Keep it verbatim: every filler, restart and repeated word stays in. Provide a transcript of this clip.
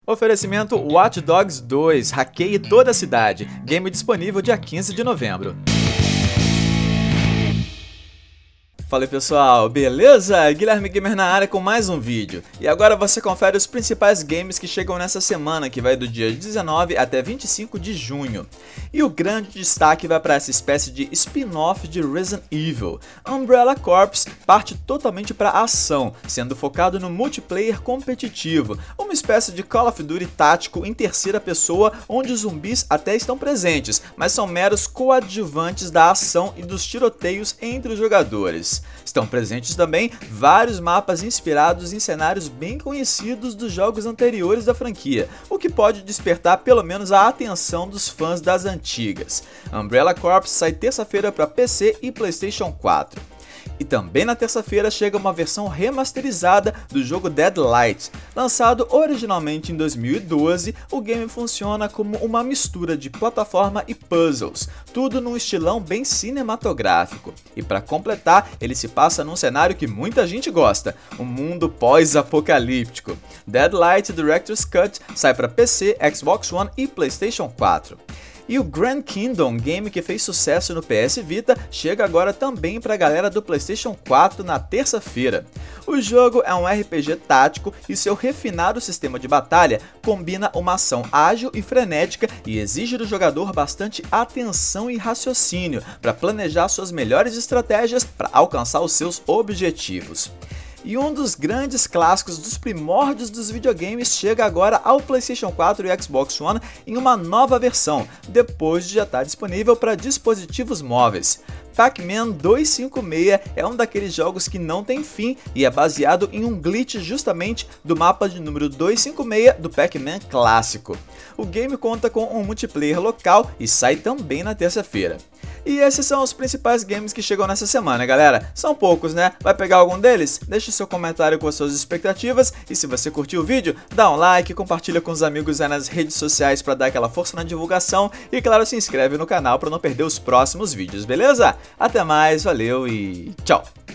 Oferecimento Watch Dogs dois, hackeie toda a cidade. Game disponível dia quinze de novembro. Fala aí pessoal, beleza? Guilherme Gamer na área com mais um vídeo. E agora você confere os principais games que chegam nessa semana, que vai do dia dezenove até vinte e cinco de junho. E o grande destaque vai para essa espécie de spin-off de Resident Evil. Umbrella Corps parte totalmente para ação, sendo focado no multiplayer competitivo, uma espécie de Call of Duty tático em terceira pessoa, onde os zumbis até estão presentes, mas são meros coadjuvantes da ação e dos tiroteios entre os jogadores. Estão presentes também vários mapas inspirados em cenários bem conhecidos dos jogos anteriores da franquia, o que pode despertar pelo menos a atenção dos fãs das antigas. Umbrella Corps sai terça-feira para P C e PlayStation quatro. E também na terça-feira chega uma versão remasterizada do jogo Deadlight. Lançado originalmente em dois mil e doze, o game funciona como uma mistura de plataforma e puzzles, tudo num estilão bem cinematográfico. E para completar, ele se passa num cenário que muita gente gosta, um mundo pós-apocalíptico. Deadlight Director's Cut sai para P C, Xbox One e PlayStation quatro. E o Grand Kingdom, game que fez sucesso no P S Vita, chega agora também para a galera do PlayStation quatro na terça-feira. O jogo é um R P G tático e seu refinado sistema de batalha combina uma ação ágil e frenética e exige do jogador bastante atenção e raciocínio para planejar suas melhores estratégias para alcançar os seus objetivos. E um dos grandes clássicos dos primórdios dos videogames chega agora ao PlayStation quatro e Xbox One em uma nova versão, depois de já estar disponível para dispositivos móveis. Pac-Man duzentos e cinquenta e seis é um daqueles jogos que não tem fim e é baseado em um glitch justamente do mapa de número duzentos e cinquenta e seis do Pac-Man clássico. O game conta com um multiplayer local e sai também na terça-feira. E esses são os principais games que chegam nessa semana, galera. São poucos, né? Vai pegar algum deles? Deixe seu comentário com as suas expectativas e se você curtiu o vídeo, dá um like, compartilha com os amigos aí nas redes sociais para dar aquela força na divulgação e, claro, se inscreve no canal para não perder os próximos vídeos, beleza? Até mais, valeu e tchau!